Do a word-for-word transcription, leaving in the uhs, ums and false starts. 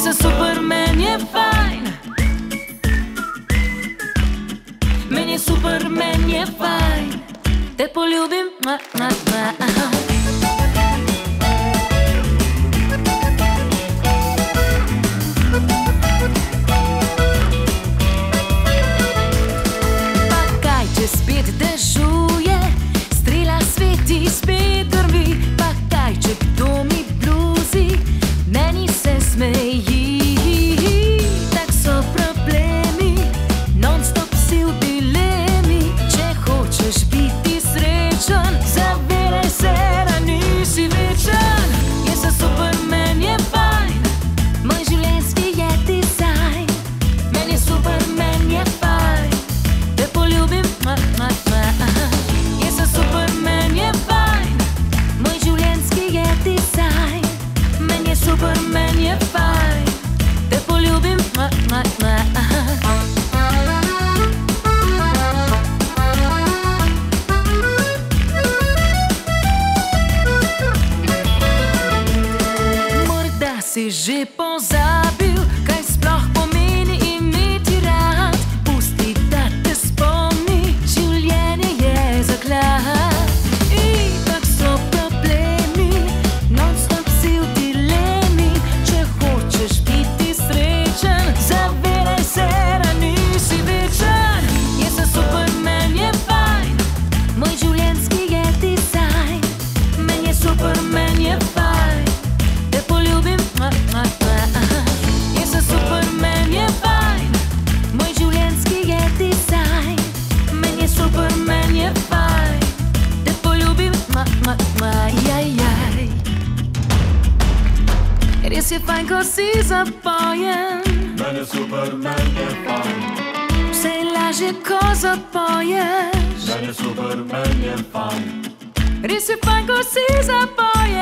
se super, meni je fajn. Meni je super, meni je fajn. Te poljubim, ma, ma, ma, aha. Pa kaj, če spet dežuje, strela sveti, spet drvi. Pa kaj, če kdo mi bluzi, meni se smeji. Tak so problemi, non-stop si v dilemi. Če hočeš biti srečen, zavedaj se, da nisi večen. Je se super, meni je fajn, moj življenjski je dizajn. Meni je super, meni je fajn, te poljubim, ma, ma, ma, aha. Je se super, meni je fajn, moj življenjski je dizajn. Meni je super, meni je fajn, te poljubim, ma, ma, ma, aha. Morda si že pozabil, kaj sploh pomeni imeti rad. Pusti, da te spomni, življenje je zaklad. Itak so problemi, non-stop si v dilemi. Če hočeš biti srečen, zavedaj se, da nisi večen. Je se super, meni je fajn, moj življenjski je dizajn. Meni je super, meni je fajn, te poljubim, ma, ma, ma, aha. Je se super, meni je fajn, moj življenjski je dizajn. Meni je super, meni je fajn, te poljubim, ma, ma, ma, jaj, jaj. Res je fajn, ko si zapojen, Meni je super, meni je fajn. vse je lažje, ko zapoješ. Meni je super, meni je fajn. Res je fajn, ko si zapojen.